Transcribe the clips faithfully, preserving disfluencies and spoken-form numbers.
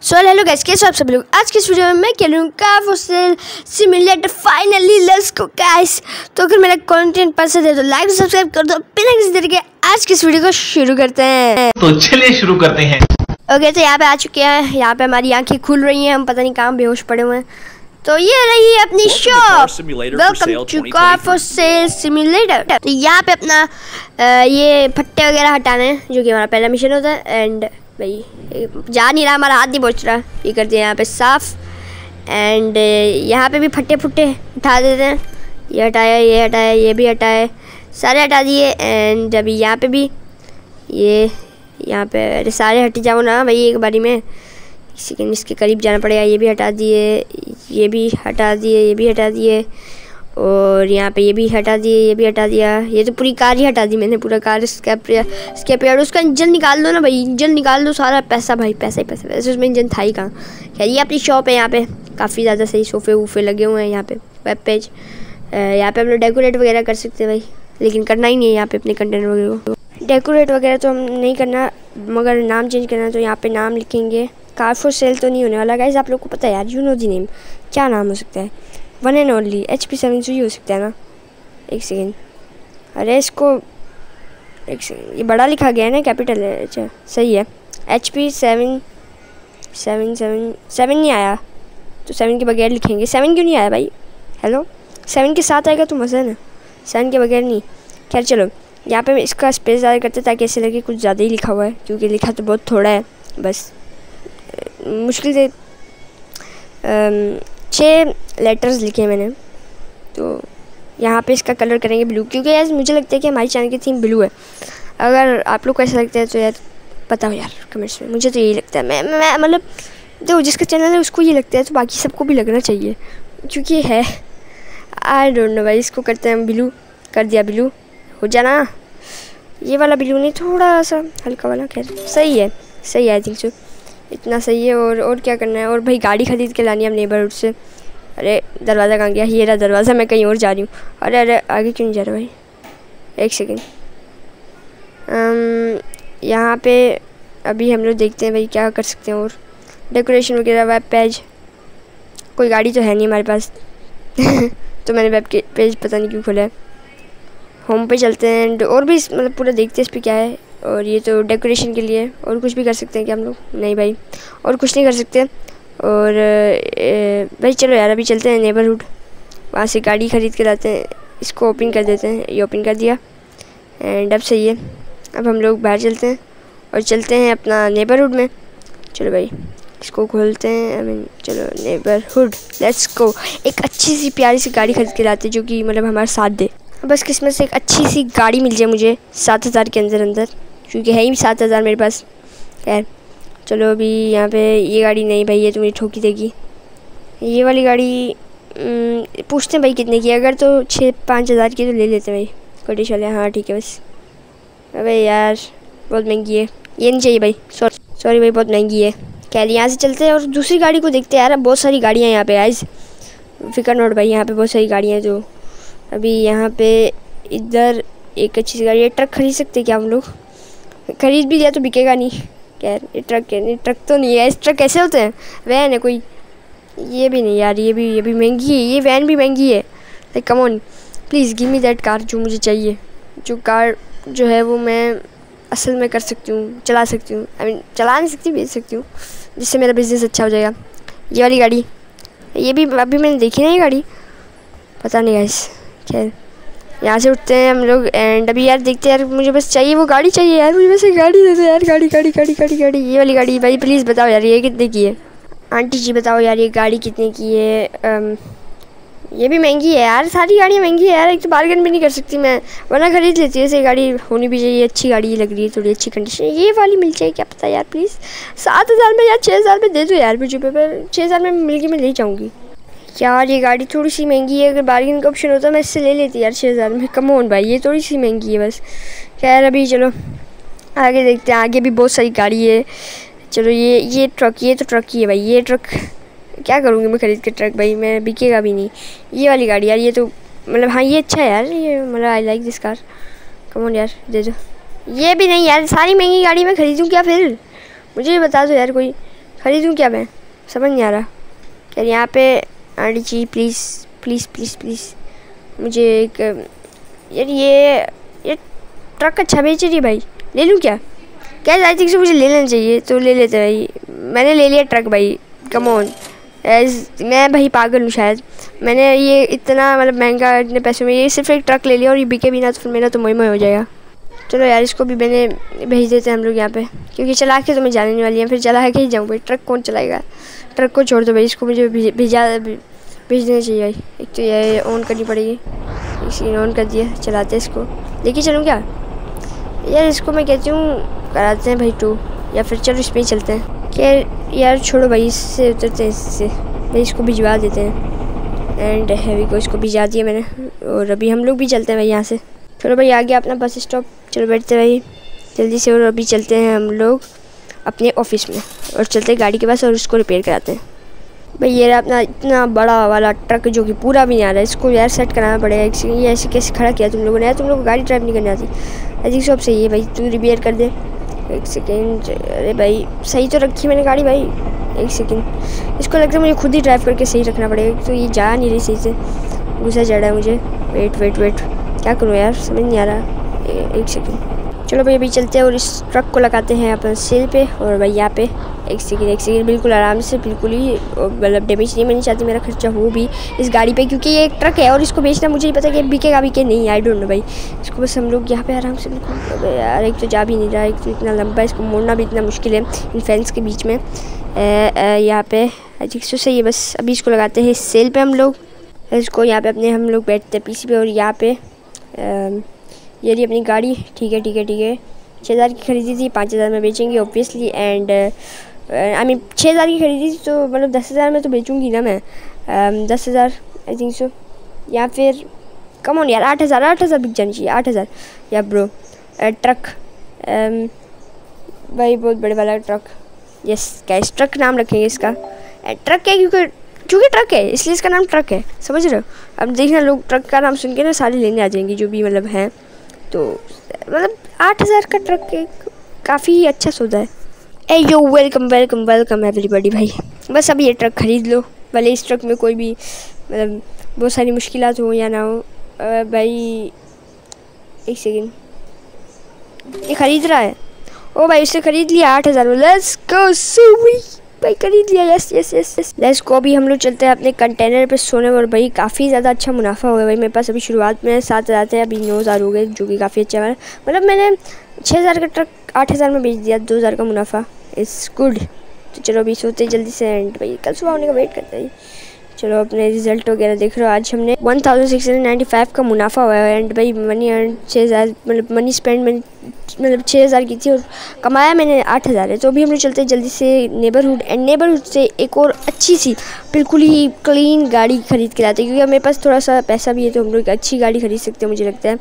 So hello guys, कैसे हो आप सब लोग। आज की इस वीडियो में मैं खेलूँगा car for sale simulator finally. Let's go guys. तो अगर मेरा कंटेंट पसंद है तो लाइक सब्सक्राइब कर दो। बिना किसी तरीके आज की इस वीडियो को शुरू करते हैं। तो चलिए शुरू करते हैं। ओके, तो यहाँ पे आ चुके हैं। यहाँ पे हमारी आंखें खुल रही हैं, हम पता नहीं कहाँ बेहोश पड़े हुए हैं। तो ये रही है अपनी shop. Welcome to car for sale simulator. तो यहाँ पे अपना आ, ये फट्टे वगैरह हटाने हैं, जो कि हमारा पहला मिशन होता है। एंड भाई जा नहीं रहा, हमारा हाथ नहीं पहुँच रहा। ये करते हैं यहाँ पे साफ। एंड यहाँ पे भी फट्टे फुट्टे उठा देते हैं। ये हटाया, ये हटाया, ये भी हटाए, सारे हटा दिए। एंड अभी यहाँ पे भी ये यहाँ पे अरे सारे हट जाओ ना भाई एक बारी में। सेकेंड इसके करीब जाना पड़ेगा। ये भी हटा दिए, ये भी हटा दिए, ये भी हटा दिए, और यहाँ पे ये भी हटा दिए, ये भी हटा दिया। ये तो पूरी कार ही हटा दी मैंने, पूरा कार स्क्रैप स्क्रैप यार्ड। उसका इंजन निकाल दो ना भाई, इंजन निकाल दो, सारा पैसा भाई पैसा ही पैसा। वैसे उसमें इंजन था ही कहाँ। खैर ये अपनी शॉप है। यहाँ पे काफ़ी ज़्यादा सही सोफ़े वूफे लगे हुए हैं। यहाँ पे वेब पेज, यहाँ पे हम लोग डेकोरेट वगैरह कर सकते हैं भाई, लेकिन करना ही नहीं है यहाँ पे अपने कंटेनर वगैरह को। डेकोरेट वगैरह तो हम नहीं करना, मगर नाम चेंज करना। तो यहाँ पे नाम लिखेंगे कार फॉर सेल। तो नहीं होने वाला गाइस, आप लोग को पता है यार, यू नो दी नेम। क्या नाम हो सकता है? One and only H P seven सो ही हो सकता है ना। एक सेकेंड, अरे इसको एक सेकेंड, ये बड़ा लिखा गया है ना, कैपिटल है। अच्छा सही है, H P seven seven seven seven नहीं आया तो सेवन के बगैर लिखेंगे। सेवन क्यों नहीं आया भाई? हेलो, सेवन के साथ आएगा तो मज़ा है ना, सेवन के बगैर नहीं। खैर चलो, यहाँ पे इसका स्पेस ज़्यादा करते ताकि ऐसे लगे कुछ ज़्यादा ही लिखा हुआ है, क्योंकि लिखा तो बहुत थोड़ा है। बस मुश्किल से छः लेटर्स लिखे हैं मैंने। तो यहाँ पे इसका कलर करेंगे ब्लू, क्योंकि यार मुझे लगता है कि हमारी चैनल की थीम ब्लू है। अगर आप लोग को ऐसा लगता है तो यार बताओ यार कमेंट्स में। मुझे तो यही लगता है। मैं मैं मतलब देखो, जिसका चैनल है उसको ये लगता है तो बाकी सबको भी लगना चाहिए, क्योंकि है। आई डोंट नो भाई, इसको करते हैं ब्लू। कर दिया ब्लू, हो जाना। ये वाला ब्लू नहीं, थोड़ा सा हल्का वाला। खैर सही है, सही है, आई थिंक सो, इतना सही है। और और क्या करना है? और भाई गाड़ी ख़रीद के लानी है हम नेबरहुड से। अरे दरवाज़ा कहाँ गया? ये रहा दरवाज़ा, मैं कहीं और जा रही हूँ। अरे अरे आगे क्यों नहीं जा रहा भाई? एक सेकेंड, यहाँ पे अभी हम लोग देखते हैं भाई क्या कर सकते हैं। और डेकोरेशन वगैरह, वेब पेज। कोई गाड़ी तो है नहीं हमारे पास तो मैंने वेब के पेज पता नहीं क्यों खोला है। होम पे चलते हैं और भी मतलब पूरा देखते हैं इस पर क्या है। और ये तो डेकोरेशन के लिए। और कुछ भी कर सकते हैं क्या हम लोग? नहीं भाई, और कुछ नहीं कर सकते। और ए, भाई चलो यार अभी चलते हैं नेबरहुड, वहाँ से गाड़ी ख़रीद के लाते हैं। इसको ओपन कर देते हैं। ये ओपन कर दिया एंड अब सही है। अब हम लोग बाहर चलते हैं और चलते हैं अपना नेबरहुड में। चलो भाई इसको खोलते हैं। आई मीन चलो नेबरहुड, लेट्स गो। एक अच्छी सी प्यारी सी गाड़ी खरीद के लाते हैं, जो कि मतलब हमारा साथ दे। बस किस्मत से एक अच्छी सी गाड़ी मिल जाए मुझे सात हज़ार के अंदर अंदर, क्योंकि है ही सात हज़ार मेरे पास। खैर चलो, अभी यहाँ पे ये गाड़ी नहीं भाई, ये तो मुझे ठोकी देगी। ये वाली गाड़ी पूछते हैं भाई कितने की। अगर तो छः पाँच हज़ार की तो ले लेते हैं भाई। कोटी चले, हाँ ठीक है बस। अबे यार बहुत महंगी है, ये नहीं चाहिए भाई। सॉरी सॉरी भाई, बहुत महंगी है। खैर यहाँ से चलते हैं और दूसरी गाड़ी को देखते हैं। यार बहुत सारी गाड़ियाँ हैं यहाँ पे गाइस, फिकर नोट भाई, यहाँ पे बहुत सारी गाड़ियाँ हैं। जो अभी यहाँ पे इधर एक अच्छी सी गाड़ी है। ट्रक खरीद सकते हैं क्या हम लोग? खरीद भी लिया तो बिकेगा नहीं। यार ये ट्रक है, नहीं ट्रक तो नहीं है। इस ट्रक कैसे होते हैं? वैन है कोई? ये भी नहीं यार, ये भी ये भी महंगी है। ये वैन भी महंगी है। Like come on please give me that car जो मुझे चाहिए। जो कार जो है वो मैं असल में कर सकती हूँ, चला सकती हूँ। आई मीन चला नहीं सकती, बेच सकती हूँ, जिससे मेरा बिज़नेस अच्छा हो जाएगा। ये वाली गाड़ी, ये भी अभी मैंने देखी ना ये गाड़ी, पता नहीं गाइस। खैर यहाँ से उठते हैं हम लोग एंड अभी यार देखते हैं। यार मुझे बस चाहिए वो गाड़ी चाहिए यार, मुझे बस एक गाड़ी दे दो यार। गाड़ी गाड़ी गाड़ी गाड़ी गाड़ी ये वाली गाड़ी भाई, प्लीज़ बताओ यार ये कितने की है? आंटी जी बताओ यार ये गाड़ी कितने की है? अम, ये भी महंगी है यार, सारी गाड़ियाँ महंगी है यार। एक तो बार्गेन भी नहीं कर सकती मैं, वरना खरीद लेती है। ऐसे गाड़ी होनी भी चाहिए, अच्छी गाड़ी लग रही है, थोड़ी अच्छी कंडीशन। ये वाली मिल जाए क्या पता यार, प्लीज़। सात हज़ार में या छः हज़ार में दे दो यार मुझे। पेपर छः हज़ार में मिल गई, मैं ले जाऊँगी यार। ये गाड़ी थोड़ी सी महंगी है, अगर बार्गेन का ऑप्शन होता मैं इससे ले लेती यार छः हज़ार में। कम ऑन भाई, ये थोड़ी सी महंगी है बस। खैर अभी चलो आगे देखते हैं, आगे भी बहुत सारी गाड़ी है। चलो ये ये ट्रक, ये तो ट्रक ही है भाई। ये ट्रक क्या करूँगी मैं खरीद के ट्रक भाई, मैं बिकेगा भी नहीं। ये वाली गाड़ी यार, ये तो मतलब हाँ ये अच्छा है यार, ये मतलब I like this car. Come on यार दे दो। ये भी नहीं यार, सारी महंगी गाड़ी मैं खरीदूँ क्या फिर? मुझे बता दो यार कोई ख़रीदूँ क्या मैं, समझ नहीं आ रहा। यार यहाँ पे aunty ji please please please please मुझे एक यार ये ये ट्रक अच्छा बेच रही है भाई, ले लूँ क्या? क्या आई थिंक से मुझे ले लेना चाहिए, तो ले लेते भाई। मैंने ले लिया ट्रक भाई, कम ऑन। एज मैं भाई पागल हूँ शायद, मैंने ये इतना मतलब महंगा इतने पैसों में ये सिर्फ एक ट्रक ले लिया और ये बिके भी ना तो फिर मेरा तो मोह मोह हो जाएगा। चलो यार इसको भी मैंने भेज देते हैं हम लोग यहाँ पे, क्योंकि चला के तो मैं जाने वाली है, फिर चला के ही जाऊँ भाई। ट्रक कौन चलाएगा, ट्रक को छोड़ दो भाई, इसको मुझे भेजा भेज देना चाहिए भाई। एक तो ये ऑन करनी पड़ेगी, इसी ऑन कर दिया, चलाते हैं इसको। लेके चलूँ क्या यार, इसको मैं कहती हूँ कराते हैं भाई टू, या फिर चलो इस पर ही चलते हैं। क्या यार छोड़ो भाई, इससे उतरते हैं, इससे भाई इसको भिजवा देते हैं। एंड हैवी को इसको भिजा दिया मैंने, और अभी हम लोग भी चलते हैं भाई यहाँ से। चलो भाई आ गया अपना बस स्टॉप, चलो बैठते हैं भाई जल्दी से। और अभी चलते हैं हम लोग अपने ऑफिस में और चलते हैं गाड़ी के पास और उसको रिपेयर कराते हैं। भाई ये रहा अपना इतना बड़ा वाला ट्रक जो कि पूरा भी नहीं आ रहा है, इसको यार सेट कराना पड़ेगा। ये ऐसे कैसे खड़ा किया तुम लोगों ने यार, तुम लोग को गाड़ी ड्राइव नहीं करनी आती। आई थिंक सब सही है भाई, तू रिपेयर कर दे। एक सेकेंड, अरे भाई सही तो रखी मैंने गाड़ी भाई, एक सेकेंड। इसको लगता है मुझे खुद ही ड्राइव करके सही रखना पड़ेगा, तो ये जा नहीं रही सही से, गुस्सा चढ़ा है मुझे। वेट वेट वेट क्या करूँ यार, समझ नहीं आ रहा। एक सेकेंड, चलो भाई अभी चलते हैं और इस ट्रक को लगाते हैं अपन सेल पे। और भाई यहाँ पे एक सेकेंड एक सेकेंड बिल्कुल आराम से, बिल्कुल ही मतलब डैमेज नहीं, मैं नहीं चाहती मेरा खर्चा हो भी इस गाड़ी पे, क्योंकि ये एक ट्रक है और इसको बेचना मुझे नहीं पता कि बिकेगा भी कि नहीं, आई डोंट नो भाई। इसको बस हम लोग यहाँ पे आराम से बिल्कुल, यार एक तो जा भी नहीं रहा, एक तो इतना लंबा, इसको मोड़ना भी इतना मुश्किल है इन फेंस के बीच में। यहाँ पे आई थिंक सो सही है। बस अभी इसको लगाते हैं सेल पे हम लोग, इसको यहाँ पे अपने हम लोग बैठते हैं पीसी पे। और यहाँ पे ये रही अपनी गाड़ी, ठीक है ठीक है ठीक है। छः हज़ार की खरीदी थी, पाँच हज़ार में बेचेंगे ऑब्वियसली। एंड आई मीन छः हज़ार की खरीदी थी तो मतलब दस हज़ार में तो बेचूंगी ना मैं, uh, दस हज़ार आई थिंक सो, या फिर कम ऑन यार आठ हज़ार आठ हज़ार बिक जानी चाहिए, आठ हज़ार या ब्रो। ट्रक um, भाई बहुत बड़े वाला ट्रक, यस गाइस ट्रक नाम रखेंगे इसका। ट्रक है क्योंकि क्योंकि ट्रक है इसलिए इसका नाम ट्रक है, समझ रहे हो। अब देखना लोग ट्रक का नाम सुन के ना सारे लेने आ जाएंगे जो भी मतलब हैं, तो मतलब आठ हज़ार का ट्रक काफ़ी अच्छा सौदा है। ए yo welcome welcome welcome everybody भाई, बस अब ये ट्रक ख़रीद लो, भले इस ट्रक में कोई भी मतलब बहुत सारी मुश्किलात हो या ना हो। आ, भाई एक सेकेंड, ये ख़रीद रहा है, ओ भाई उसने ख़रीद लिया आठ हज़ार में, लेट्स गो सूवी भाई खरीद लिया, yes yes yes yes. Let's go, अभी हम लोग चलते हैं अपने कंटेनर पे सोने। और भाई काफ़ी ज़्यादा अच्छा मुनाफा हुआ है भाई मेरे पास। अभी शुरुआत में सात हज़ार थे, अभी नौ हज़ार हो गए, जो कि काफ़ी अच्छा है। मतलब मैंने छः हज़ार का ट्रक आठ हज़ार में बेच दिया, दो हज़ार का मुनाफा, इट्स गुड। तो चलो अभी सोते जल्दी से, एंड भाई कल सुबह होने का वेट करते हैं। चलो अपने रिजल्ट वगैरह देख रहे हो, आज हमने one thousand six hundred ninety five का मुनाफा हुआ है। एंड भाई मनी अर्न छः हज़ार मतलब मनी स्पेंड मैंने मतलब छः हज़ार की थी और कमाया मैंने आठ हज़ार है। तो अभी हम लोग चलते हैं जल्दी से नेबरहुड, एंड नेबरहुड से एक और अच्छी सी बिल्कुल ही क्लीन गाड़ी खरीद के लाते हैं, क्योंकि मेरे पास थोड़ा सा पैसा भी है तो हम लोग अच्छी गाड़ी खरीद सकते हैं मुझे लगता है।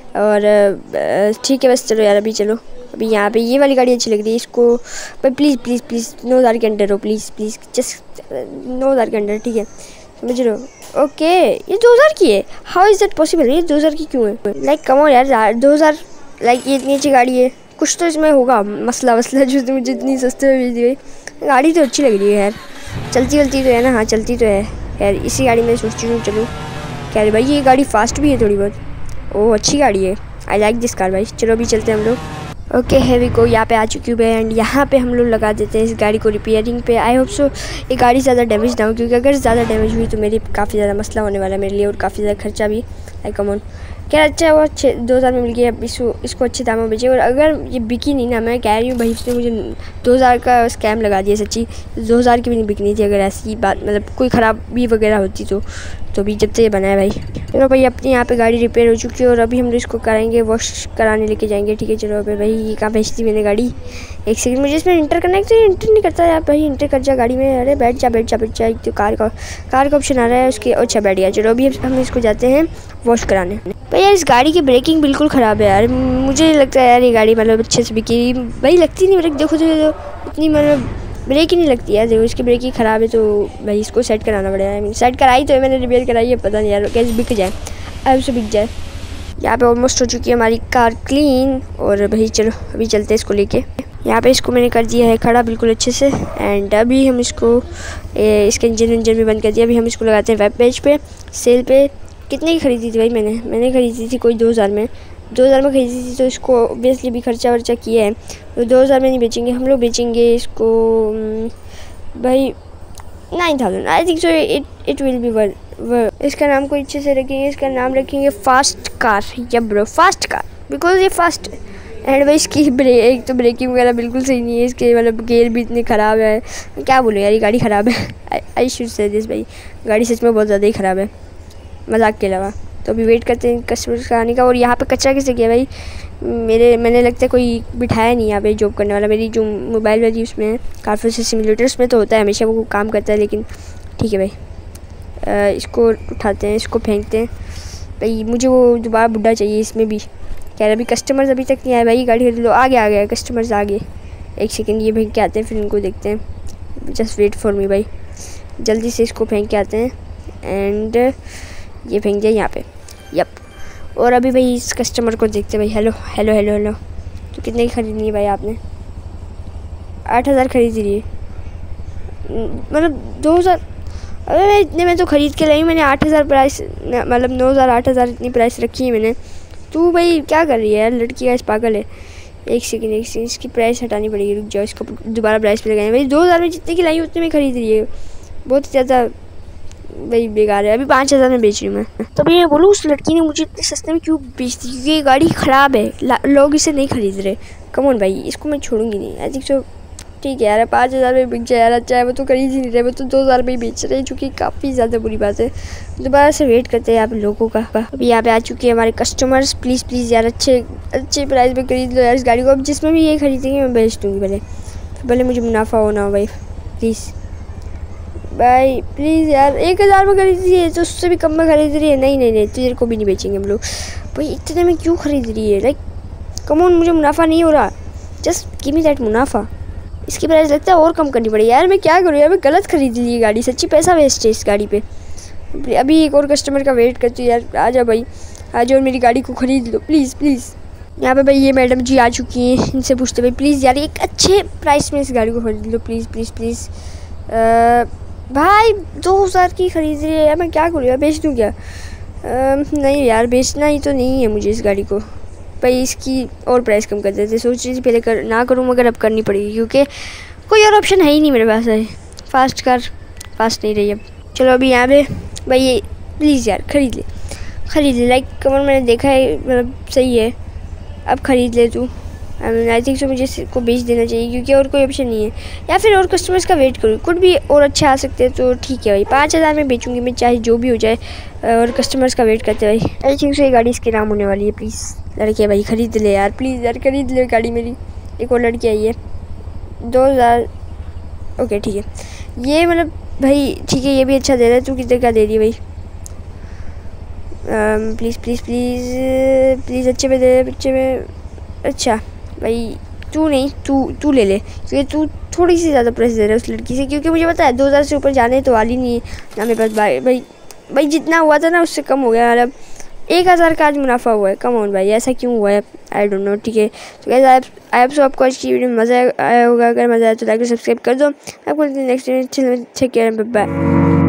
और ठीक है बस चलो यार अभी चलो, अभी यहाँ पे ये वाली गाड़ी अच्छी लग रही है, इसको भाई प्लीज़ प्लीज़ प्लीज़ नौ हज़ार के अंडर हो, प्लीज़ प्लीज़ जस्ट नौ हज़ार के अंडर, ठीक है समझ रहे हो। ओके ये दो हज़ार की है, हाउ इज़ दैट पॉसिबल, ये दो हज़ार की क्यों है? लाइक कम ऑन यार, दो हज़ार लाइक ये इतनी अच्छी गाड़ी है, कुछ तो इसमें होगा मसला वसला जो तो मुझे इतनी सस्ते में बेच दी गई। गाड़ी तो अच्छी लग रही है यार, चलती चलती तो है ना, हाँ चलती तो है यार। इसी गाड़ी में सोचती हूँ चलो, क्या है भाई ये गाड़ी फास्ट भी है थोड़ी बहुत, ओह अच्छी गाड़ी है, आई लाइक दिस कार भाई। चलो अभी चलते हैं हम लोग। ओके हैवी को यहाँ पे आ चुकी हूँ एंड यहाँ पे हम लोग लगा देते हैं इस गाड़ी को रिपेयरिंग पे। आई होप सो ये गाड़ी ज़्यादा डैमेज ना हो, क्योंकि अगर ज़्यादा डैमेज हुई तो मेरी काफ़ी ज़्यादा मसला होने वाला है मेरे लिए, और काफ़ी ज़्यादा खर्चा भी। आई कम ऑन क्या अच्छा हुआ छः दो हज़ार में मिल गया, इसको इसको अच्छे दामों में बेचे। और अगर ये बिकी नहीं ना, मैं कह रही हूँ भाई उसने मुझे दो हज़ार का स्कैम लगा दिया सच्ची, दो हज़ार की भी नहीं बिकनी थी अगर ऐसी बात मतलब कोई ख़राबी वगैरह होती तो। तो अभी जब से ये बनाया भाई, चलो भाई अपनी यहाँ पे गाड़ी रिपेयर हो चुकी है और अभी हम लोग इसको कराएंगे, वॉश कराने लेके जाएंगे, ठीक है। चलो अभी भाई ये कहाँ भेज दी मैंने गाड़ी, एक सेकंड मुझे इसमें इंटर करना है, तो इंटर नहीं करता यार भाई, इंटर कर जा गाड़ी में, अरे बैठ जा बैठ जा बैठ जा। तो कार का कार का ऑप्शन आ रहा है उसके, अच्छा बैठ गया। चलो अभी हम इसको जाते हैं वॉश कराने। भाई यार इस गाड़ी की ब्रेकिंग बिल्कुल ख़राब है यार, मुझे लगता है यार ये गाड़ी मतलब अच्छे से बिकी भाई लगती नहीं ब्रेक, देखो तो इतनी मतलब ब्रेक ही नहीं लगती है, देखो इसकी ब्रेक ही ख़राब है, तो भाई इसको सेट कराना पड़ेगा। आई मीन सेट कराई तो है मैंने, रिपेयर कराई है, पता नहीं यार कैसे बिक जाए, अब से बिक जाए। यहाँ पे ऑलमोस्ट हो चुकी है हमारी कार क्लीन, और भाई चलो अभी चलते हैं इसको लेके। यहाँ पे इसको मैंने कर दिया है खड़ा बिल्कुल अच्छे से। एंड अभी हम इसको ए, इसका इंजन इंजन भी बंद कर दिया। अभी हम इसको लगाते हैं वेब पेज पे सेल पे। कितने की ख़रीदी थी भाई मैंने मैंने ख़रीदी थी कोई दो हज़ार में दो हज़ार में ख़रीदी थी। तो इसको ऑब्वियसली भी खर्चा वर्चा किया है तो दो हज़ार में नहीं बेचेंगे हम लोग। बेचेंगे इसको भाई nine thousand I think so it it will be worth. इसका नाम कोई अच्छे से रखेंगे। इसका नाम रखेंगे फास्ट कार या ब्रो फास्ट कार बिकॉज ये फास्ट। एंड भाई इसकी ब्रेक एक तो ब्रेकिंग वगैरह बिल्कुल सही नहीं है। इसके मतलब गेयर भी इतने ख़राब है। क्या बोलो यार ये गाड़ी ख़राब है। आई शुड से दिस भाई गाड़ी सच में बहुत ज़्यादा ही ख़राब है मजाक के अलावा। तो अभी वेट करते हैं कस्टमर्स का आने का। और यहाँ पे कचरा किसने किया भाई मेरे मैंने लगता है कोई बिठाया नहीं यहाँ पे जॉब करने वाला। मेरी जो मोबाइल वाली उसमें है कार फाइटर सिम्युलेटर उसमें तो होता है हमेशा वो काम करता है। लेकिन ठीक है भाई आ, इसको उठाते हैं इसको फेंकते हैं। भाई मुझे वो दोबारा बुड्ढा चाहिए इसमें भी। कह रहा अभी कस्टमर्स अभी तक नहीं आए भाई गाड़ी खरीद लो। आ गया आ गया कस्टमर्स आ गए। एक सेकेंड ये फेंक के आते हैं फिर इनको देखते हैं। जस्ट वेट फॉर मी भाई जल्दी से इसको फेंक के आते हैं। एंड ये फेंक दिया यहाँ पे यप। और अभी भाई इस कस्टमर को देखते भाई। हेलो हेलो हेलो हेलो तो कितने की खरीदनी है भाई आपने? आठ हज़ार खरीद रही है मतलब दो हज़ार। अरे मैं इतने में तो ख़रीद के लाई हूँ मैंने। आठ हज़ार प्राइस मतलब नौ हज़ार आठ हज़ार इतनी प्राइस रखी है मैंने। तू भाई क्या कर रही है यार लड़की का इस पागल है। एक सेकेंड एक सेकेंड इसकी प्राइस हटानी पड़ेगी। रुक जाओ इसको दोबारा प्राइस पे लगाएंगे भाई। दो हज़ार में जितने की लाई उतने में ख़रीद रही है बहुत ज़्यादा भाई बेकार है। अभी पाँच हज़ार में बेच रही हूँ मैं। तो भाई मैं बोलूँ उस लड़की ने मुझे इतने सस्ते में क्यों बेच दी क्योंकि ये गाड़ी ख़राब है लोग इसे नहीं खरीद रहे। कम ऑन भाई इसको मैं छोड़ूंगी नहीं। आई थिंक सो ठीक है यार पाँच हज़ार में बिक जाए यार अच्छा है। वो तो खरीद ही नहीं रहे वो तो दो हज़ार में ही बेच रहे हैं जो कि काफ़ी ज़्यादा बुरी बात है। दोबारा से वेट करते हैं यहाँ पे लोगों का। अभी यहाँ पे आ चुके हैं हमारे कस्टमर्स। प्लीज़ प्लीज़ यार अच्छे अच्छे प्राइस में खरीद लो यार इस गाड़ी को। अब जिसमें भी ये खरीदेंगे मैं बेच दूँगी भले भले मुझे मुनाफा हो ना हो भाई प्लीज़ भाई प्लीज़ यार। एक हज़ार में खरीद रही है तो उससे भी कम में खरीद रही है। नहीं नहीं नहीं तेरे को भी नहीं बेचेंगे हम लोग भाई। इतने में क्यों खरीद रही है लाइक कम ऑन मुझे मुनाफा नहीं हो रहा। जस्ट गिव मी दैट मुनाफा। इसकी प्राइस लगता है और कम करनी पड़ेगी यार। मैं क्या करूँ यार मैं गलत खरीद ली गाड़ी सच्ची पैसा वेस्ट है इस गाड़ी पे। अभी एक और कस्टमर का वेट करती हूँ यार। आ जाओ भाई आ जाओ और मेरी गाड़ी को ख़रीद लो प्लीज़ प्लीज़। यहाँ पे भाई ये मैडम जी आ चुकी हैं। इनसे पूछते भाई प्लीज़ यार एक अच्छे प्राइस में इस गाड़ी को ख़रीद लो प्लीज़ प्लीज़ प्लीज़। भाई दो हज़ार की ख़रीद रही है यार मैं क्या करूँ यार बेच दूँ क्या? आ, नहीं यार बेचना ही तो नहीं है मुझे इस गाड़ी को भाई। इसकी और प्राइस कम कर देते। सोच रही थी पहले कर ना करूँ मगर अब करनी पड़ेगी क्योंकि कोई और ऑप्शन है ही नहीं मेरे पास है। फास्ट कार फास्ट नहीं रही अब। चलो अभी यहाँ पे भाई ये प्लीज़ यार ख़रीद ले ख़रीद ले लाइक कमर मैंने देखा है मतलब सही है अब ख़रीद ले तू। आई थिंक सो मुझे इसको बेच देना चाहिए क्योंकि और कोई ऑप्शन नहीं है। या फिर और कस्टमर्स का वेट करूँ कुछ भी और अच्छे आ सकते हैं तो ठीक है भाई। पाँच हज़ार में बेचूंगी मैं चाहे जो भी हो जाए और कस्टमर्स का वेट करते भाई। आई थिंक सो ये गाड़ी इसके नाम होने वाली है। प्लीज़ लड़के भाई ख़रीद ले यार प्लीज़ यार ख़रीद ले गाड़ी मेरी। एक और लड़की आई है दो हज़ार ओके ठीक है ये मतलब भाई ठीक है ये भी अच्छा दे रहा है। तू कितने का दे रही है भाई? प्लीज़ प्लीज़ प्लीज़ प्लीज़ अच्छे में दे बच्चे में। अच्छा भाई तू नहीं तू तू ले ले क्योंकि तू थोड़ी सी ज़्यादा प्राइस दे रहा है उस लड़की से क्योंकि मुझे पता है दो हज़ार से ऊपर जाने तो वाली नहीं है ना मेरे पास भाई। भाई भाई जितना हुआ था ना उससे कम हो गया मतलब एक हज़ार का आज मुनाफा हुआ है। कम ऑन भाई ऐसा क्यों हुआ है आई डोंट नो। ठीक है तो guys I I hope so आपको आज की वीडियो में मज़ा आया होगा। अगर मज़ा आया तो लाइक और सब्सक्राइब कर दो। आपको नेक्स्ट वीडियो में बाय।